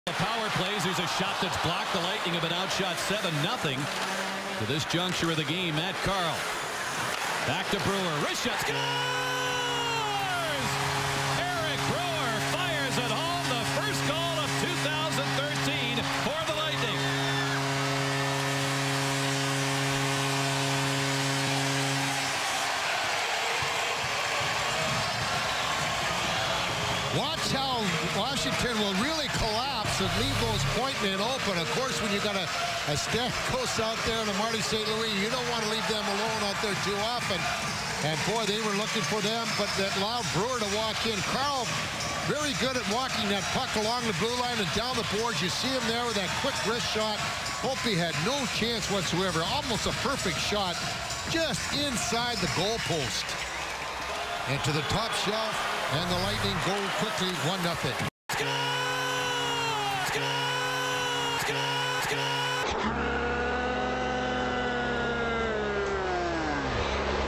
The power plays. There's a shot that's blocked. The Lightning have been outshot 7-0 to this juncture of the game. Matt Carl. Back to Brewer. Wrist shot. Scores! Eric Brewer fires at home. The first goal of 2013 for the Lightning. Watch how Washington will really collapse and leave those point men open. Of course, when you got a Stamkos out there and a Marty St. Louis, you don't want to leave them alone out there too often. And boy, they were looking for them, but that allowed Brewer to walk in. Carl, very good at walking that puck along the blue line and down the boards. You see him there with that quick wrist shot. Holtby had no chance whatsoever. Almost a perfect shot, just inside the goalpost. And to the top shelf, and the Lightning go quickly 1-0.